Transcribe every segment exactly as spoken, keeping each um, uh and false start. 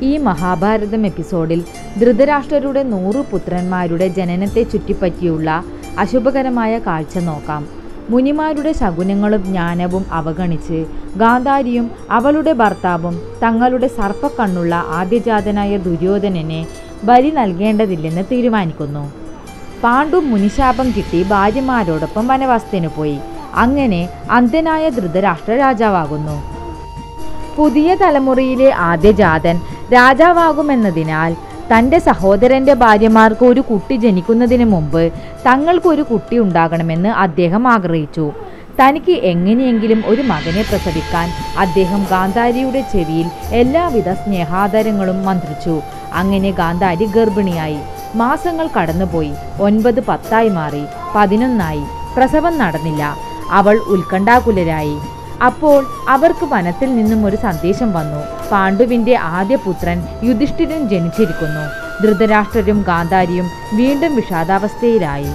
ഈ മഹാഭാരതം എപ്പിസോഡിൽ ധൃതരാഷ്ട്രരുടെ നൂറു പുത്രന്മാരുടെ ജനനത്തെ ചുറ്റിപ്പറ്റിയുള്ള അശുഭകരമായ കാഴ്ച നോക്കാം. മുനിമാരുടെ ശകുനങ്ങളും ജ്ഞാനവും അവഗണിച്ച് ഗാന്ധാരിയും അവളുടെ ഭർത്താവും തങ്ങളുടെ സർപ്പക്കണ്ണുള്ള ആദ്യജാതനായ ദുര്യോധനനെ ബലി നൽകേണ്ടതില്ലെന്ന് തീരുമാനിക്കുന്നു. പാണ്ഡു മുനിശാപം കിട്ടി ഭാര്യമാരോടൊപ്പം വനവാസത്തിനു പോയി. അങ്ങനെ അന്ധനായ ധൃതരാഷ്ട്ര രാജാവാകുന്നു. പുതിയ തലമുറയിലെ ആദ്യജാതൻ രാജാവാകുമെന്നതിനാൽ തൻ്റെ സഹോദരൻ്റെ ഭാര്യമാർക്ക് ഒരു കുട്ടി ജനിക്കുന്നതിന് മുമ്പ് തങ്ങൾക്കൊരു കുട്ടി ഉണ്ടാകണമെന്ന് അദ്ദേഹം ആഗ്രഹിച്ചു. തനിക്ക് എങ്ങനെയെങ്കിലും ഒരു മകനെ പ്രസവിക്കാൻ അദ്ദേഹം ഗാന്ധാരിയുടെ ചെവിയിൽ എല്ലാവിധ സ്നേഹാദരങ്ങളും മന്ത്രിച്ചു. അങ്ങനെ ഗാന്ധാരി ഗർഭിണിയായി. മാസങ്ങൾ കടന്നുപോയി. ഒൻപത് പത്തായി മാറി. പതിനൊന്നായി. പ്രസവം നടന്നില്ല. അവൾ ഉത്കണ്ഠാകുലരായി. അപ്പോൾ അവർക്ക് വനത്തിൽ നിന്നും ഒരു സന്ദേശം വന്നു. പാണ്ഡുവിൻ്റെ ആദ്യ പുത്രൻ യുധിഷ്ഠിരൻ ജനിച്ചിരിക്കുന്നു. ധൃതരാഷ്ട്രരും ഗാന്ധാരിയും വീണ്ടും വിഷാദാവസ്ഥയിലായി.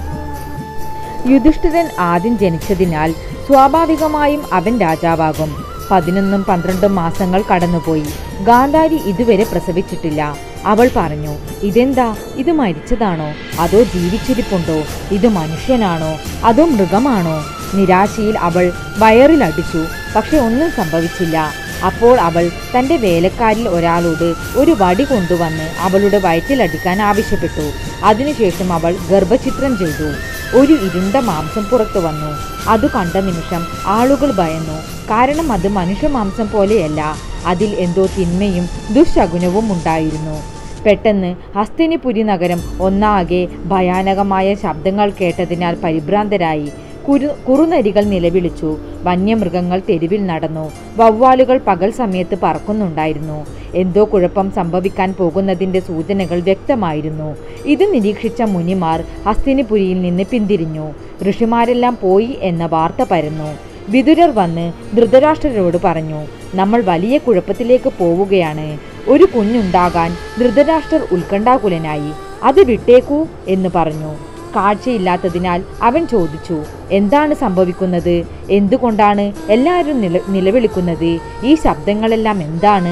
യുധിഷ്ഠിരൻ ആദ്യം ജനിച്ചതിനാൽ സ്വാഭാവികമായും അവൻ രാജാവാകും. പതിനൊന്നും പന്ത്രണ്ടും മാസങ്ങൾ കടന്നുപോയി. ഗാന്ധാരി ഇതുവരെ പ്രസവിച്ചിട്ടില്ല. അവൾ പറഞ്ഞു, ഇതെന്താ? ഇത് മരിച്ചതാണോ? അതോ ജീവിച്ചിരിപ്പുണ്ടോ? ഇത് മനുഷ്യനാണോ അതോ മൃഗമാണോ? നിരാശയിൽ അവൾ വയറിലടിച്ചു. പക്ഷെ ഒന്നും സംഭവിച്ചില്ല. അപ്പോൾ അവൾ തൻ്റെ വേലക്കാരിൽ ഒരാളോട് ഒരു വടി കൊണ്ടുവന്ന് അവളുടെ വയറ്റിലടിക്കാൻ ആവശ്യപ്പെട്ടു. അതിനുശേഷം അവൾ ഗർഭചിത്രം ചെയ്തു. ഒരു ഇരുണ്ട മാംസം പുറത്തു വന്നു. അത് കണ്ട നിമിഷം ആളുകൾ ഭയന്നു. കാരണം അത് മനുഷ്യമാംസം പോലെയല്ല. അതിൽ എന്തോ തിന്മയും ദുശകുനവും ഉണ്ടായിരുന്നു. പെട്ടെന്ന് ഹസ്തിനിപുരി നഗരം ഒന്നാകെ ഭയാനകമായ ശബ്ദങ്ങൾ കേട്ടതിനാൽ പരിഭ്രാന്തരായി. കുരു കുറുനരികൾ നിലവിളിച്ചു. വന്യമൃഗങ്ങൾ തെരുവിൽ നടന്നു. വവ്വാലുകൾ പകൽ സമയത്ത് പറക്കുന്നുണ്ടായിരുന്നു. എന്തോ കുഴപ്പം സംഭവിക്കാൻ പോകുന്നതിൻ്റെ സൂചനകൾ വ്യക്തമായിരുന്നു. ഇത് നിരീക്ഷിച്ച മുനിമാർ ഹസ്തിനിപുരിയിൽ നിന്ന് പിന്തിരിഞ്ഞു. ഋഷിമാരെല്ലാം പോയി എന്ന വാർത്ത പരന്നു. വിതുരർ വന്ന് ധൃതരാഷ്ട്രരോട് പറഞ്ഞു, നമ്മൾ വലിയ കുഴപ്പത്തിലേക്ക് പോവുകയാണ്. ഒരു കുഞ്ഞുണ്ടാകാൻ ധൃതരാഷ്ട്രർ ഉത്കണ്ഠാകുലനായി. അത് വിട്ടേക്കൂ എന്ന് പറഞ്ഞു. കാഴ്ചയില്ലാത്തതിനാൽ അവൻ ചോദിച്ചു, എന്താണ് സംഭവിക്കുന്നത്? എന്തുകൊണ്ടാണ് എല്ലാവരും നില നിലവിളിക്കുന്നത്? ഈ ശബ്ദങ്ങളെല്ലാം എന്താണ്?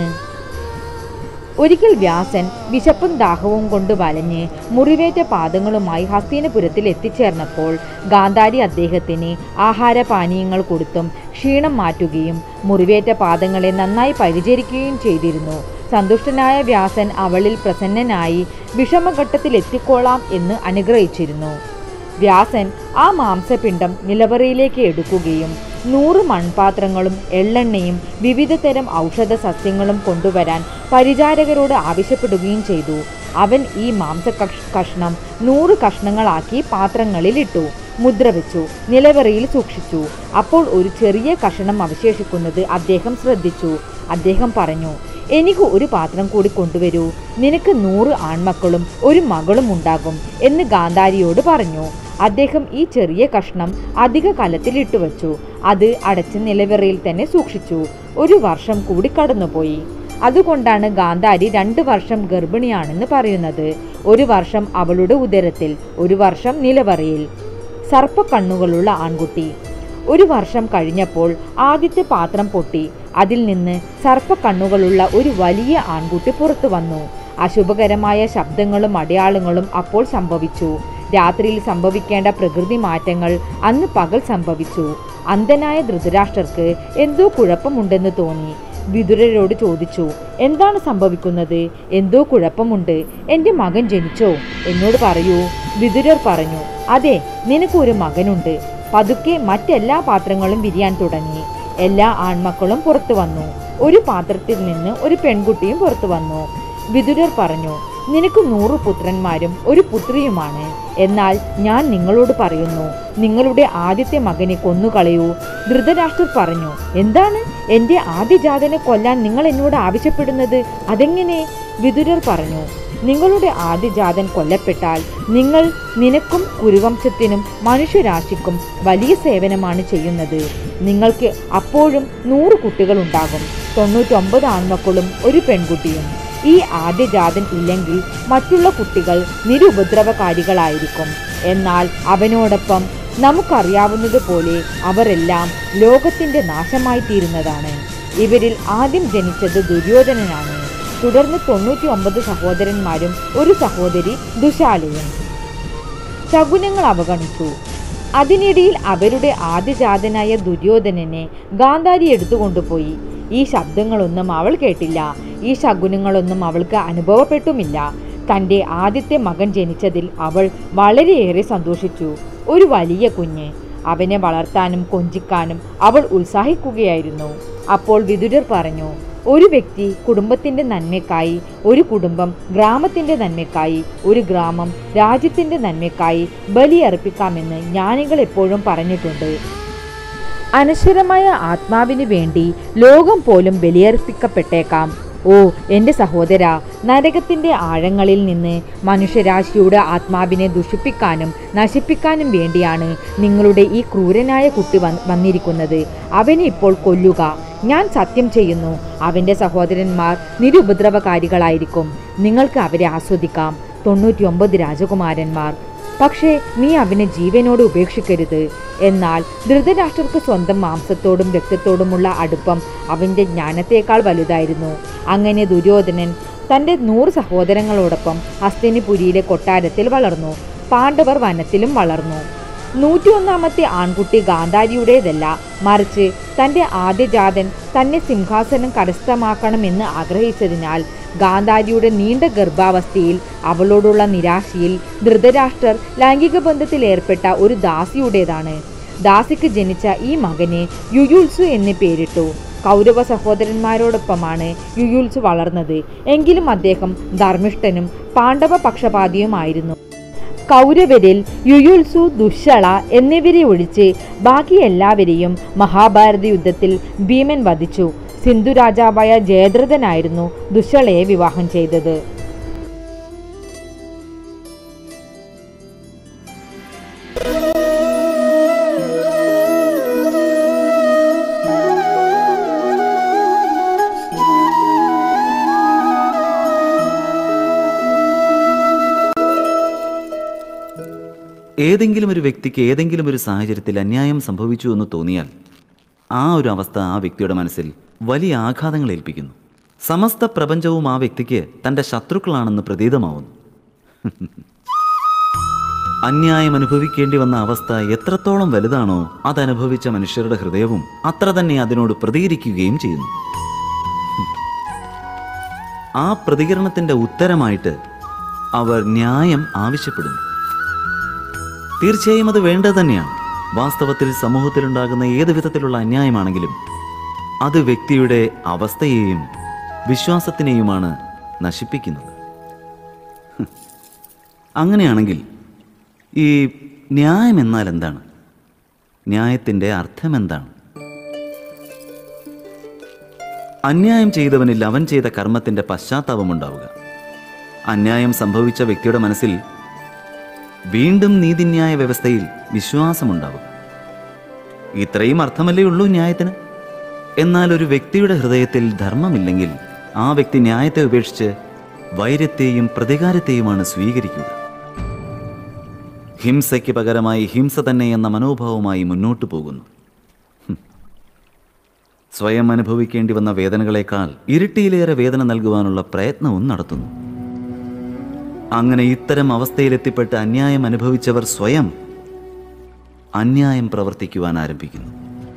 ഒരിക്കൽ വ്യാസൻ വിശപ്പും ദാഹവും കൊണ്ട് വലഞ്ഞ് മുറിവേറ്റ പാദങ്ങളുമായി ഹസ്തിനപുരത്തിൽ എത്തിച്ചേർന്നപ്പോൾ ഗാന്ധാരി അദ്ദേഹത്തിന് ആഹാരപാനീയങ്ങൾ കൊടുത്തും ക്ഷീണം മാറ്റുകയും മുറിവേറ്റ പാദങ്ങളെ നന്നായി പരിചരിക്കുകയും ചെയ്തിരുന്നു. സന്തുഷ്ടനായ വ്യാസൻ അവളിൽ പ്രസന്നനായി വിഷമഘട്ടത്തിൽ എത്തിക്കോളാം എന്ന് അനുഗ്രഹിച്ചിരുന്നു. വ്യാസൻ ആ മാംസപിണ്ഡം നിലവറയിലേക്ക് എടുക്കുകയും നൂറ് മൺപാത്രങ്ങളും എള്ളെണ്ണയും വിവിധ തരം ഔഷധ സസ്യങ്ങളും കൊണ്ടുവരാൻ പരിചാരകരോട് ആവശ്യപ്പെടുകയും ചെയ്തു. അവൻ ഈ മാംസ കഷ്ണം നൂറ് കഷ്ണങ്ങളാക്കി പാത്രങ്ങളിലിട്ടു. മുദ്ര വെച്ചു. നിലവറയിൽ സൂക്ഷിച്ചു. അപ്പോൾ ഒരു ചെറിയ കഷണം അവശേഷിക്കുന്നത് അദ്ദേഹം ശ്രദ്ധിച്ചു. അദ്ദേഹം പറഞ്ഞു, എനിക്ക് ഒരു പാത്രം കൂടി കൊണ്ടുവരൂ. നിനക്ക് നൂറ് ആൺമക്കളും ഒരു മകളും ഉണ്ടാകും എന്ന് ഗാന്ധാരിയോട് പറഞ്ഞു. അദ്ദേഹം ഈ ചെറിയ കഷ്ണം അധിക കലത്തിൽ ഇട്ടുവച്ചു. അത് അടച്ച് നിലവറയിൽ തന്നെ സൂക്ഷിച്ചു. ഒരു വർഷം കൂടി കടന്നുപോയി. അതുകൊണ്ടാണ് ഗാന്ധാരി രണ്ട് വർഷം ഗർഭിണിയാണെന്ന് പറയുന്നത്. ഒരു വർഷം അവളുടെ ഉദരത്തിൽ, ഒരു വർഷം നിലവറയിൽ. സർപ്പക്കണ്ണുകളുള്ള ആൺകുട്ടി. ഒരു വർഷം കഴിഞ്ഞപ്പോൾ ആദ്യത്തെ പാത്രം പൊട്ടി. അതിൽ നിന്ന് സർപ്പക്കണ്ണുകളുള്ള ഒരു വലിയ ആൺകുട്ടി പുറത്തു വന്നു. അശുഭകരമായ ശബ്ദങ്ങളും അടയാളങ്ങളും അപ്പോൾ സംഭവിച്ചു. രാത്രിയിൽ സംഭവിക്കേണ്ട പ്രകൃതി മാറ്റങ്ങൾ അന്ന് പകൽ സംഭവിച്ചു. അന്ധനായ ധൃതരാഷ്ട്രർക്ക് എന്തോ കുഴപ്പമുണ്ടെന്ന് തോന്നി. വിതുരരോട് ചോദിച്ചു, എന്താണ് സംഭവിക്കുന്നത്? എന്തോ കുഴപ്പമുണ്ട്. എൻ്റെ മകൻ ജനിച്ചോ? എന്നോട് പറയൂ. വിതുരർ പറഞ്ഞു, അതെ, നിനക്കൊരു മകനുണ്ട്. പതുക്കെ മറ്റെല്ലാ പാത്രങ്ങളും വിരിയാൻ തുടങ്ങി. എല്ലാ ആൺമക്കളും പുറത്തു വന്നു. ഒരു പാത്രത്തിൽ നിന്ന് ഒരു പെൺകുട്ടിയും പുറത്തു വന്നു. വിതുരർ പറഞ്ഞു, നിനക്ക് നൂറ് പുത്രന്മാരും ഒരു പുത്രിയുമാണ്. എന്നാൽ ഞാൻ നിങ്ങളോട് പറയുന്നു, നിങ്ങളുടെ ആദ്യത്തെ മകനെ കൊന്നുകളയൂ. ധൃതരാഷ്ട്രർ പറഞ്ഞു, എന്താണ്? എൻ്റെ ആദ്യജാതനെ കൊല്ലാൻ നിങ്ങൾ എന്നോട് ആവശ്യപ്പെടുന്നത്? അതെങ്ങനെ? വിതുരർ പറഞ്ഞു, നിങ്ങളുടെ ആദ്യജാതൻ കൊല്ലപ്പെട്ടാൽ നിങ്ങൾ നിനക്കും കുരുവംശത്തിനും മനുഷ്യരാശിക്കും വലിയ സേവനമാണ് ചെയ്യുന്നത്. നിങ്ങൾക്ക് അപ്പോഴും നൂറ് കുട്ടികൾ ഉണ്ടാകും. തൊണ്ണൂറ്റൊമ്പത് ആൺമക്കളും ഒരു പെൺകുട്ടിയും. ഈ ആദ്യജാതൻ ഇല്ലെങ്കിൽ മറ്റുള്ള കുട്ടികൾ നിരുപദ്രവകാരികളായിരിക്കും. എന്നാൽ അവനോടൊപ്പം നമുക്കറിയാവുന്നതുപോലെ അവരെല്ലാം ലോകത്തിൻ്റെ നാശമായി തീരുന്നതാണ്. ഇവരിൽ ആദ്യം ജനിച്ചത് ദുര്യോധനനാണ്. തുടർന്ന് തൊണ്ണൂറ്റി ഒമ്പത് സഹോദരന്മാരും ഒരു സഹോദരി ദുശാലയും. ശകുനങ്ങൾ അവഗണിച്ചു. അതിനിടയിൽ അവരുടെ ആദ്യജാതനായ ദുര്യോധനനെ ഗാന്ധാരി എടുത്തുകൊണ്ടുപോയി. ഈ ശബ്ദങ്ങളൊന്നും അവൾ കേട്ടില്ല. ഈ ശകുനങ്ങളൊന്നും അവൾക്ക് അനുഭവപ്പെട്ടുമില്ല. തൻ്റെ ആദ്യത്തെ മകൻ ജനിച്ചതിൽ അവൾ വളരെയേറെ സന്തോഷിച്ചു. ഒരു വലിയ കുഞ്ഞ്. അവനെ വളർത്താനും കൊഞ്ചിക്കാനും അവൾ ഉത്സാഹിക്കുകയായിരുന്നു. അപ്പോൾ വിദുരർ പറഞ്ഞു, ഒരു വ്യക്തി കുടുംബത്തിൻ്റെ നന്മയ്ക്കായി, ഒരു കുടുംബം ഗ്രാമത്തിൻ്റെ നന്മയ്ക്കായി, ഒരു ഗ്രാമം രാജ്യത്തിൻ്റെ നന്മയ്ക്കായി ബലിയർപ്പിക്കാമെന്ന് ജ്ഞാനികൾ എപ്പോഴും പറഞ്ഞിട്ടുണ്ട്. അനശ്വരമായ ആത്മാവിനു വേണ്ടി ലോകം പോലും ബലിയർപ്പിക്കപ്പെട്ടേക്കാം. ഓ എൻ്റെ സഹോദര, നരകത്തിൻ്റെ ആഴങ്ങളിൽ നിന്ന് മനുഷ്യരാശിയുടെ ആത്മാവിനെ ദുഷിപ്പിക്കാനും നശിപ്പിക്കാനും വേണ്ടിയാണ് നിങ്ങളുടെ ഈ ക്രൂരനായ കുട്ടി വന്നിരിക്കുന്നത്. അവനെ ഇപ്പോൾ കൊല്ലുക. ഞാൻ സത്യം ചെയ്യുന്നു, അവൻ്റെ സഹോദരന്മാർ നിരുപദ്രവകാരികളായിരിക്കും. നിങ്ങൾക്ക് അവരെ ആസ്വദിക്കാം. തൊണ്ണൂറ്റി ഒമ്പത് രാജകുമാരന്മാർ. പക്ഷേ നീ അവനെ ജീവനോട് ഉപേക്ഷിക്കരുത്. എന്നാൽ ധൃതരാഷ്ട്രർക്ക് സ്വന്തം മാംസത്തോടും രക്തത്തോടുമുള്ള അടുപ്പം അവൻ്റെ ജ്ഞാനത്തേക്കാൾ വലുതായിരുന്നു. അങ്ങനെ ദുര്യോധനൻ തൻ്റെ നൂറ് സഹോദരങ്ങളോടൊപ്പം ഹസ്തിനിപുരിയിലെ കൊട്ടാരത്തിൽ വളർന്നു. പാണ്ഡവർ വനത്തിലും വളർന്നു. നൂറ്റി ഒന്നാമത്തെ ആൺകുട്ടി ഗാന്ധാരിയുടേതല്ല, മറിച്ച് തൻ്റെ ആദ്യജാതൻ തന്നെ സിംഹാസനം കരസ്ഥമാക്കണമെന്ന് ആഗ്രഹിച്ചതിനാൽ ഗാന്ധാരിയുടെ നീണ്ട ഗർഭാവസ്ഥയിൽ അവളോടുള്ള നിരാശയിൽ ധൃതരാഷ്ട്രർ ലൈംഗിക ബന്ധത്തിൽ ഏർപ്പെട്ട ഒരു ദാസിയുടേതാണ്. ദാസിക്ക് ജനിച്ച ഈ മകനെ യുയുത്സു എന്ന് പേരിട്ടു. കൗരവ സഹോദരന്മാരോടൊപ്പമാണ് യുയുത്സു വളർന്നത്. എങ്കിലും അദ്ദേഹം ധർമ്മിഷ്ഠനും പാണ്ഡവ പക്ഷപാതിയുമായിരുന്നു. കൗരവരിൽ യുയുത്സു, ദുശ്ശള എന്നിവരെ ഒഴിച്ച് ബാക്കി എല്ലാവരെയും മഹാഭാരത യുദ്ധത്തിൽ ഭീമൻ വധിച്ചു. സിന്ധു രാജാവായ ജയദ്രഥനായിരുന്നു ദുശ്ശളയെ വിവാഹം ചെയ്തത്. ഏതെങ്കിലും ഒരു വ്യക്തിക്ക് ഏതെങ്കിലും ഒരു സാഹചര്യത്തിൽ അന്യായം സംഭവിച്ചു എന്ന് തോന്നിയാൽ ആ ഒരു അവസ്ഥ ആ വ്യക്തിയുടെ മനസ്സിൽ വലിയ ആഘാതങ്ങൾ ഏൽപ്പിക്കുന്നു. സമസ്ത പ്രപഞ്ചവും ആ വ്യക്തിക്ക് തൻ്റെ ശത്രുക്കളാണെന്ന് പ്രതീതമാവുന്നു. അന്യായം അനുഭവിക്കേണ്ടി വന്ന അവസ്ഥ എത്രത്തോളം വലുതാണോ അതനുഭവിച്ച മനുഷ്യരുടെ ഹൃദയവും അത്ര തന്നെ അതിനോട് പ്രതികരിക്കുകയും ചെയ്യുന്നു. ആ പ്രതികരണത്തിൻ്റെ ഉത്തരമായിട്ട് അവർ ന്യായം ആവശ്യപ്പെടുന്നു. തീർച്ചയായും അത് വേണ്ടത് തന്നെയാണ്. വാസ്തവത്തിൽ സമൂഹത്തിലുണ്ടാകുന്ന ഏത് വിധത്തിലുള്ള അന്യായമാണെങ്കിലും അത് വ്യക്തിയുടെ അവസ്ഥയെയും വിശ്വാസത്തിനെയുമാണ് നശിപ്പിക്കുന്നത്. അങ്ങനെയാണെങ്കിൽ ഈ ന്യായം എന്നാൽ എന്താണ്? ന്യായത്തിൻ്റെ അർത്ഥം എന്താണ്? അന്യായം ചെയ്തവനിൽ അവൻ ചെയ്ത കർമ്മത്തിൻ്റെ പശ്ചാത്താപമുണ്ടാവുക. അന്യായം സംഭവിച്ച വ്യക്തിയുടെ മനസ്സിൽ വീണ്ടും നീതിന്യായ വ്യവസ്ഥയിൽ വിശ്വാസമുണ്ടാവും. ഇത്രയും അർത്ഥമല്ലേ ഉള്ളൂ ന്യായത്തിന്. എന്നാൽ ഒരു വ്യക്തിയുടെ ഹൃദയത്തിൽ ധർമ്മമില്ലെങ്കിൽ ആ വ്യക്തി ന്യായത്തെ ഉപേക്ഷിച്ച് വൈര്യത്തെയും പ്രതികാരത്തെയുമാണ് സ്വീകരിക്കുക. ഹിംസയ്ക്ക് പകരമായി ഹിംസ തന്നെ എന്ന മനോഭാവമായി മുന്നോട്ടു പോകുന്നു. സ്വയം അനുഭവിക്കേണ്ടി വന്ന വേദനകളെക്കാൾ ഇരട്ടിയിലേറെ വേദന നൽകുവാനുള്ള പ്രയത്നവും നടത്തുന്നു. അങ്ങനെ ഇത്തരം അവസ്ഥയിലെത്തിപ്പെട്ട് അന്യായം അനുഭവിച്ചവർ സ്വയം അന്യായം പ്രവർത്തിക്കുവാൻ ആരംഭിക്കുന്നു.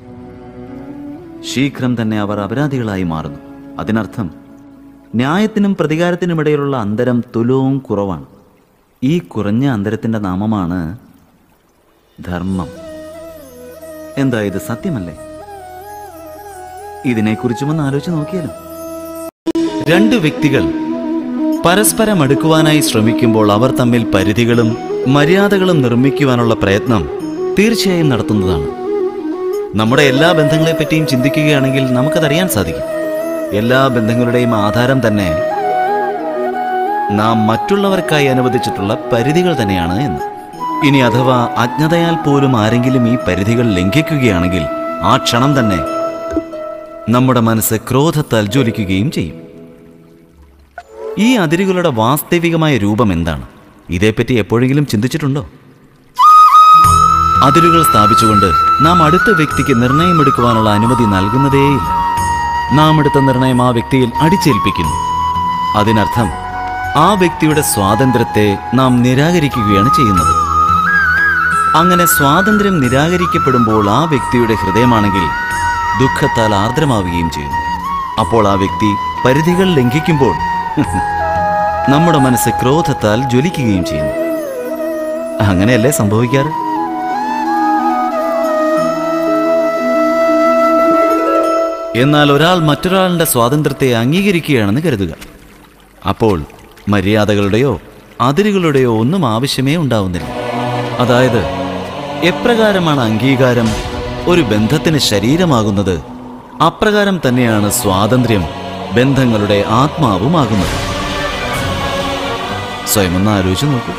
ശീഘ്രം തന്നെ അവർ അപരാധികളായി മാറുന്നു. അതിനർത്ഥം ന്യായത്തിനും പ്രതികാരത്തിനുമിടയിലുള്ള അന്തരം തുലവും കുറവാണ്. ഈ കുറഞ്ഞ അന്തരത്തിൻ്റെ നാമമാണ് ധർമ്മം. എന്താ ഇത് സത്യമല്ലേ? ഇതിനെക്കുറിച്ചുമൊന്ന് ആലോചിച്ച് നോക്കിയാലും. രണ്ട് വ്യക്തികൾ പരസ്പരം അടുക്കുവാനായി ശ്രമിക്കുമ്പോൾ അവർ തമ്മിൽ പരിധികളും മര്യാദകളും നിർമ്മിക്കുവാനുള്ള പ്രയത്നം തീർച്ചയായും നടത്തുന്നതാണ്. നമ്മുടെ എല്ലാ ബന്ധങ്ങളെപ്പറ്റിയും ചിന്തിക്കുകയാണെങ്കിൽ നമുക്കതറിയാൻ സാധിക്കും. എല്ലാ ബന്ധങ്ങളുടെയും ആധാരം തന്നെ നാം മറ്റുള്ളവർക്കായി അനുവദിച്ചിട്ടുള്ള പരിധികൾ തന്നെയാണ് എന്ന്. ഇനി അഥവാ അജ്ഞതയാൽ പോലും ആരെങ്കിലും ഈ പരിധികൾ ലംഘിക്കുകയാണെങ്കിൽ ആ ക്ഷണം തന്നെ നമ്മുടെ മനസ്സ് ക്രോധത്താൽ ജ്വലിക്കുകയും ചെയ്യും. ഈ അതിരുകളുടെ വാസ്തവികമായ രൂപം എന്താണ്? ഇതേപ്പറ്റി എപ്പോഴെങ്കിലും ചിന്തിച്ചിട്ടുണ്ടോ? അതിരുകൾ സ്ഥാപിച്ചുകൊണ്ട് നാം അടുത്ത വ്യക്തിക്ക് നിർണയമെടുക്കുവാനുള്ള അനുമതി നൽകുന്നതേയില്ല. നാം എടുത്ത നിർണയം ആ വ്യക്തിയിൽ അടിച്ചേൽപ്പിക്കുന്നു. അതിനർത്ഥം ആ വ്യക്തിയുടെ സ്വാതന്ത്ര്യത്തെ നാം നിരാകരിക്കുകയാണ് ചെയ്യുന്നത്. അങ്ങനെ സ്വാതന്ത്ര്യം നിരാകരിക്കപ്പെടുമ്പോൾ ആ വ്യക്തിയുടെ ഹൃദയമാണെങ്കിൽ ദുഃഖത്താൽ ആർദ്രമാവുകയും ചെയ്യുന്നു. അപ്പോൾ ആ വ്യക്തി പരിധികൾ ലംഘിക്കുമ്പോൾ നമ്മുടെ മനസ്സ് ക്രോധത്താൽ ജ്വലിക്കുകയും ചെയ്യുന്നു. അങ്ങനെയല്ലേ സംഭവിക്കാറ്? എന്നാൽ ഒരാൾ മറ്റൊരാളുടെ സ്വാതന്ത്ര്യത്തെ അംഗീകരിക്കുകയാണെന്ന് കരുതുക. അപ്പോൾ മര്യാദകളുടെയോ അതിരുകളുടെയോ ഒന്നും ആവശ്യമേ ഉണ്ടാവുന്നില്ല. അതായത് എപ്രകാരമാണ് അംഗീകാരം ഒരു ബന്ധത്തിന് ശരീരമാകുന്നത്, അപ്രകാരം തന്നെയാണ് സ്വാതന്ത്ര്യം ബന്ധങ്ങളുടെ ആത്മാവുമാകുന്നത്. സ്വയം ഒന്ന് ആലോചിച്ച് നോക്കൂ.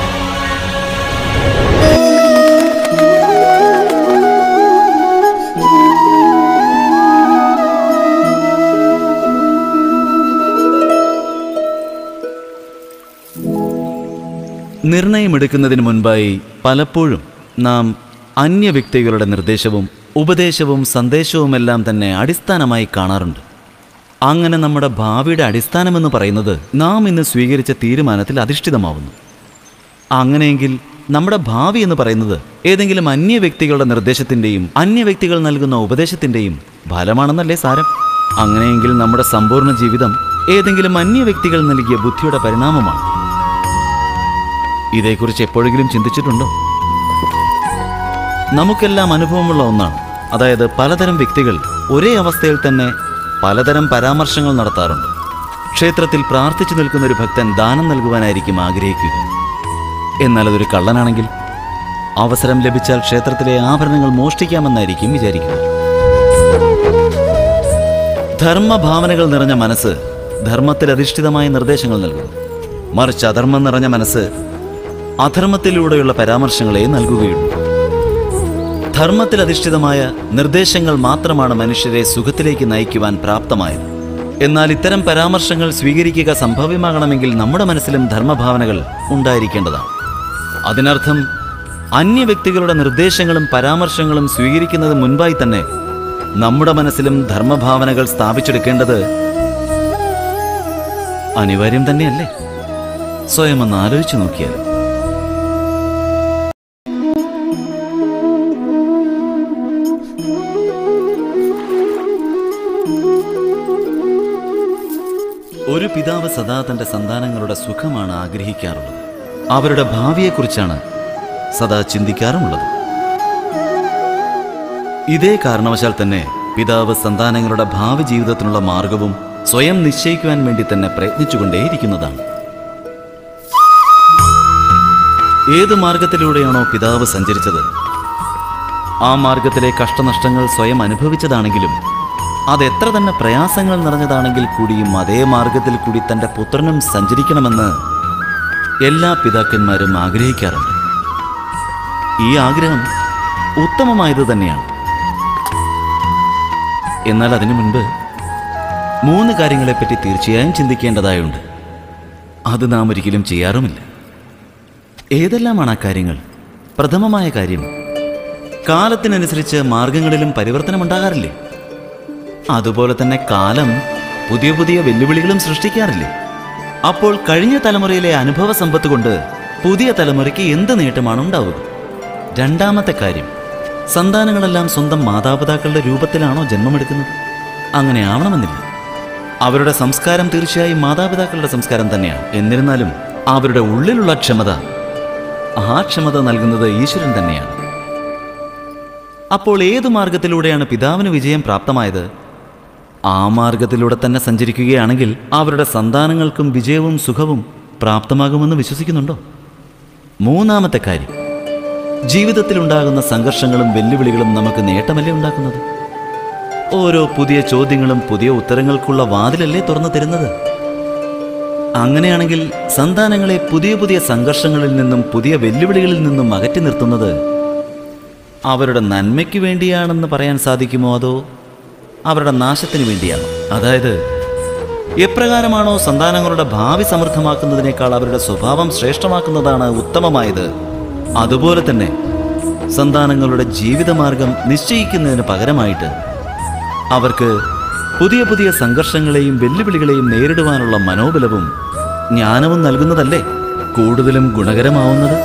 നിർണയമെടുക്കുന്നതിന് മുൻപായി പലപ്പോഴും നാം അന്യ വ്യക്തികളുടെ നിർദ്ദേശവും ഉപദേശവും സന്ദേശവുമെല്ലാം തന്നെ അടിസ്ഥാനമായി കാണാറുണ്ട്. അങ്ങനെ നമ്മുടെ ഭാവിയുടെ അടിസ്ഥാനമെന്ന് പറയുന്നത് നാം ഇന്ന് സ്വീകരിച്ച തീരുമാനത്തിൽ അധിഷ്ഠിതമാവുന്നു. അങ്ങനെയെങ്കിൽ നമ്മുടെ ഭാവി എന്ന് പറയുന്നത് ഏതെങ്കിലും അന്യ വ്യക്തികളുടെ നിർദ്ദേശത്തിൻ്റെയും അന്യ വ്യക്തികൾ നൽകുന്ന ഉപദേശത്തിൻ്റെയും ഫലമാണെന്നല്ലേ സാരം? അങ്ങനെയെങ്കിൽ നമ്മുടെ സമ്പൂർണ്ണ ജീവിതം ഏതെങ്കിലും അന്യ വ്യക്തികൾ നൽകിയ ബുദ്ധിയുടെ പരിണാമമാണ്. ഇതേക്കുറിച്ച് എപ്പോഴെങ്കിലും ചിന്തിച്ചിട്ടുണ്ടോ? നമുക്കെല്ലാം അനുഭവമുള്ള ഒന്നാണ്. അതായത് പലതരം വ്യക്തികൾ ഒരേ അവസ്ഥയിൽ തന്നെ പലതരം പരാമർശങ്ങൾ നടത്താറുണ്ട്. ക്ഷേത്രത്തിൽ പ്രാർത്ഥിച്ചു നിൽക്കുന്ന ഒരു ഭക്തൻ ദാനം നൽകുവാനായിരിക്കും ആഗ്രഹിക്കുക. എന്നാൽ അതൊരു കള്ളനാണെങ്കിൽ അവസരം ലഭിച്ചാൽ ക്ഷേത്രത്തിലെ ആഭരണങ്ങൾ മോഷ്ടിക്കാമെന്നായിരിക്കും വിചാരിക്കുക. ധർമ്മഭാവനകൾ നിറഞ്ഞ മനസ്സ് ധർമ്മത്തിൽ അധിഷ്ഠിതമായ നിർദ്ദേശങ്ങൾ നൽകുന്നു. മറിച്ച് അധർമ്മം നിറഞ്ഞ മനസ്സ് അധർമ്മത്തിലൂടെയുള്ള പരാമർശങ്ങളെ നൽകുകയുള്ളൂ. ധർമ്മത്തിൽ അധിഷ്ഠിതമായ നിർദ്ദേശങ്ങൾ മാത്രമാണ് മനുഷ്യരെ സുഖത്തിലേക്ക് നയിക്കുവാൻ പ്രാപ്തമായത്. എന്നാൽ ഇത്തരം പരാമർശങ്ങൾ സ്വീകരിക്കുക സംഭവ്യമാകണമെങ്കിൽ നമ്മുടെ മനസ്സിലും ധർമ്മഭാവനകൾ ഉണ്ടായിരിക്കേണ്ടതാണ്. അതിനർത്ഥം അന്യ വ്യക്തികളുടെ നിർദ്ദേശങ്ങളും പരാമർശങ്ങളും സ്വീകരിക്കുന്നത് മുൻപായി തന്നെ നമ്മുടെ മനസ്സിലും ധർമ്മഭാവനകൾ സ്ഥാപിച്ചെടുക്കേണ്ടത് അനിവാര്യം തന്നെയല്ലേ? സ്വയം ഒന്ന് ആലോചിച്ചു നോക്കിയാൽ. ഒരു പിതാവ് സദാ തൻ്റെ സന്താനങ്ങളുടെ സുഖമാണ് ആഗ്രഹിക്കാറുള്ളത്. അവരുടെ ഭാവിയെക്കുറിച്ചാണ് സദാ ചിന്തിക്കാറുമുള്ളത്. ഇതേ കാരണവശാൽ തന്നെ പിതാവ് സന്താനങ്ങളുടെ ഭാവി ജീവിതത്തിനുള്ള മാർഗവും സ്വയം നിശ്ചയിക്കുവാൻ വേണ്ടി തന്നെ പ്രയത്നിച്ചുകൊണ്ടേയിരിക്കുന്നതാണ്. ഏത് മാർഗത്തിലൂടെയാണോ പിതാവ് സഞ്ചരിച്ചത്, ആ മാർഗത്തിലെ കഷ്ടനഷ്ടങ്ങൾ സ്വയം അനുഭവിച്ചതാണെങ്കിലും അതെത്ര തന്നെ പ്രയാസങ്ങൾ നിറഞ്ഞതാണെങ്കിൽ കൂടിയും അതേ മാർഗത്തിൽ കൂടി തൻ്റെ പുത്രനും സഞ്ചരിക്കണമെന്ന് എല്ലാ പിതാക്കന്മാരും ആഗ്രഹിക്കാറുണ്ട്. ഈ ആഗ്രഹം ഉത്തമമായത് തന്നെയാണ്. എന്നാൽ അതിനു മുൻപ് മൂന്ന് കാര്യങ്ങളെപ്പറ്റി തീർച്ചയായും ചിന്തിക്കേണ്ടതായുണ്ട്. അത് നാം ഒരിക്കലും ചെയ്യാറുമില്ല. ഏതെല്ലാമാണ് ആ കാര്യങ്ങൾ? പ്രഥമമായ കാര്യം, കാലത്തിനനുസരിച്ച് മാർഗങ്ങളിലും പരിവർത്തനമുണ്ടാകാറില്ലേ? അതുപോലെ തന്നെ കാലം പുതിയ പുതിയ വെല്ലുവിളികളും സൃഷ്ടിക്കാറില്ലേ? അപ്പോൾ കഴിഞ്ഞ തലമുറയിലെ അനുഭവ സമ്പത്ത് കൊണ്ട് പുതിയ തലമുറയ്ക്ക് എന്ത് നേട്ടമാണ് ഉണ്ടാവുക? രണ്ടാമത്തെ കാര്യം, സന്താനങ്ങളെല്ലാം സ്വന്തം മാതാപിതാക്കളുടെ രൂപത്തിലാണോ ജന്മമെടുക്കുന്നത്? അങ്ങനെ ആവണമെന്നില്ല. അവരുടെ സംസ്കാരം തീർച്ചയായും മാതാപിതാക്കളുടെ സംസ്കാരം തന്നെയാണ്. എന്നിരുന്നാലും അവരുടെ ഉള്ളിലുള്ള ക്ഷമത, ആ ക്ഷമത നൽകുന്നത് ഈശ്വരൻ തന്നെയാണ്. അപ്പോൾ ഏതു മാർഗത്തിലൂടെയാണ് പിതാവിന് വിജയം പ്രാപ്തമായത്? ആ മാർഗത്തിലൂടെ തന്നെ സഞ്ചരിക്കുകയാണെങ്കിൽ അവരുടെ സന്താനങ്ങൾക്കും വിജയവും സുഖവും പ്രാപ്തമാകുമെന്ന് വിശ്വസിക്കുന്നുണ്ടോ? മൂന്നാമത്തെ കാര്യം, ജീവിതത്തിലുണ്ടാകുന്ന സംഘർഷങ്ങളും വെല്ലുവിളികളും നമുക്ക് നേട്ടമല്ലേ ഉണ്ടാക്കുന്നത്? ഓരോ പുതിയ ചോദ്യങ്ങളും പുതിയ ഉത്തരങ്ങൾക്കുള്ള വാതിലല്ലേ തുറന്നു തരുന്നത്? അങ്ങനെയാണെങ്കിൽ സന്താനങ്ങളെ പുതിയ പുതിയ സംഘർഷങ്ങളിൽ നിന്നും പുതിയ വെല്ലുവിളികളിൽ നിന്നും അകറ്റി നിർത്തുന്നത് അവരുടെ നന്മയ്ക്ക് വേണ്ടിയാണെന്ന് പറയാൻ സാധിക്കുമോ? അതോ അവരുടെ നാശത്തിന് വേണ്ടിയാണോ? അതായത് എപ്രകാരമാണോ സന്താനങ്ങളുടെ ഭാവി സമൃദ്ധമാക്കുന്നതിനേക്കാൾ അവരുടെ സ്വഭാവം ശ്രേഷ്ഠമാക്കുന്നതാണ് ഉത്തമമായത്, അതുപോലെ തന്നെ സന്താനങ്ങളുടെ ജീവിതമാർഗം നിശ്ചയിക്കുന്നതിന് പകരമായിട്ട് അവർക്ക് പുതിയ പുതിയ സംഘർഷങ്ങളെയും വെല്ലുവിളികളെയും നേരിടുവാനുള്ള മനോബലവും ജ്ഞാനവും നൽകുന്നതല്ലേ കൂടുതലും ഗുണകരമാവുന്നത്?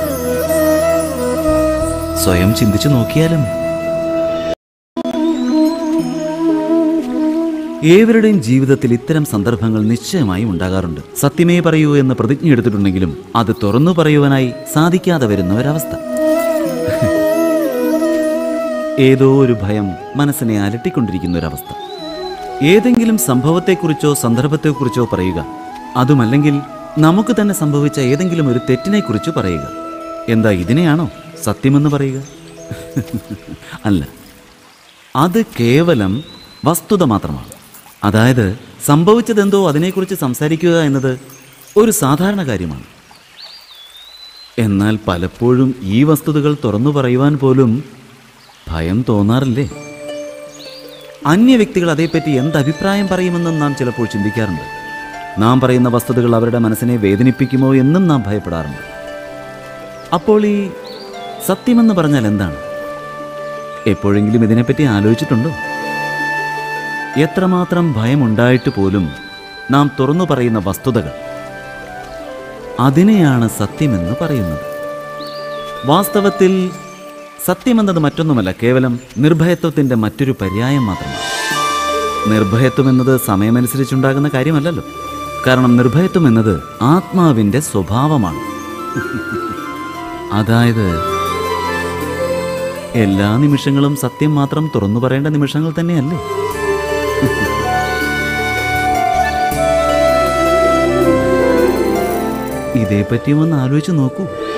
സ്വയം ചിന്തിച്ചു നോക്കിയാലും. ഏവരുടെയും ജീവിതത്തിൽ ഇത്തരം സന്ദർഭങ്ങൾ നിശ്ചയമായും ഉണ്ടാകാറുണ്ട്. സത്യമേ പറയൂ എന്ന് പ്രതിജ്ഞ എടുത്തിട്ടുണ്ടെങ്കിലും അത് തുറന്നു പറയുവാനായി സാധിക്കാതെ വരുന്ന ഒരവസ്ഥ. ഏതോ ഒരു ഭയം മനസ്സിനെ അലട്ടിക്കൊണ്ടിരിക്കുന്ന ഒരവസ്ഥ. ഏതെങ്കിലും സംഭവത്തെക്കുറിച്ചോ സന്ദർഭത്തെക്കുറിച്ചോ പറയുക, അതുമല്ലെങ്കിൽ നമുക്ക് തന്നെ സംഭവിച്ച ഏതെങ്കിലും ഒരു തെറ്റിനെക്കുറിച്ച് പറയുക. എന്താ ഇതിനെയാണോ സത്യമെന്ന് പറയുക? അല്ല, അത് കേവലം വസ്തുത മാത്രമാണ്. അതായത് സംഭവിച്ചതെന്തോ അതിനെക്കുറിച്ച് സംസാരിക്കുക എന്നത് ഒരു സാധാരണ കാര്യമാണ്. എന്നാൽ പലപ്പോഴും ഈ വസ്തുതകൾ തുറന്നു പറയുവാൻ പോലും ഭയം തോന്നാറില്ലേ? അന്യ വ്യക്തികൾ അതേപ്പറ്റി എന്ത് അഭിപ്രായം പറയുമെന്നും നാം ചിലപ്പോൾ ചിന്തിക്കാറുണ്ട്. നാം പറയുന്ന വസ്തുതകൾ അവരുടെ മനസ്സിനെ വേദനിപ്പിക്കുമോ എന്നും നാം ഭയപ്പെടാറുണ്ട്. അപ്പോൾ ഈ സത്യമെന്ന് പറഞ്ഞാൽ എന്താണ്? എപ്പോഴെങ്കിലും ഇതിനെപ്പറ്റി ആലോചിച്ചിട്ടുണ്ടോ? എത്രമാത്രം ഭയമുണ്ടായിട്ട് പോലും നാം തുറന്നു പറയുന്ന വസ്തുതകൾ, അതിനെയാണ് സത്യമെന്ന് പറയുന്നത്. വാസ്തവത്തിൽ സത്യമെന്നത് മറ്റൊന്നുമല്ല, കേവലം നിർഭയത്വത്തിൻ്റെ മറ്റൊരു പര്യായം മാത്രമാണ്. നിർഭയത്വം എന്നത് സമയമനുസരിച്ചുണ്ടാകുന്ന കാര്യമല്ലല്ലോ. കാരണം നിർഭയത്വം എന്നത് ആത്മാവിൻ്റെ സ്വഭാവമാണ്. അതായത് എല്ലാ നിമിഷങ്ങളും സത്യം മാത്രം തുറന്നു പറയേണ്ട നിമിഷങ്ങൾ തന്നെയല്ലേ? ഇതേപ്പറ്റിയും ഒന്ന് ആലോചിച്ച് നോക്കൂ.